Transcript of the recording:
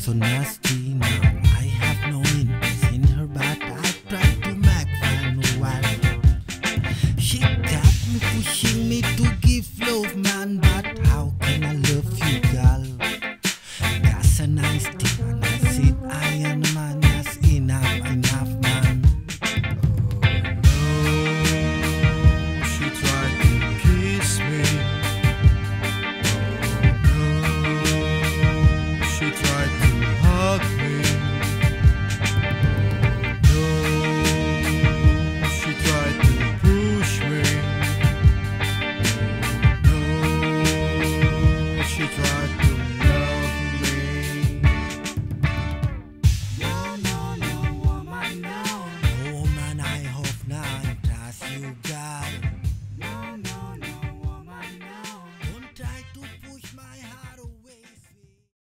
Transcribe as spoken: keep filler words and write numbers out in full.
so nasty. Now I have no interest in her, but I try to make fun while she got me pushing me to give love, man. But how can I love you, girl? That's a nice thing, and I said I am a man. That's enough, enough, man. She tried to kiss me. Oh no, she tried to hug me. Oh no, she tried to push me. Oh no, she tried to love me. No, no, no, woman, no. No, woman, I hope not. Trust you, God.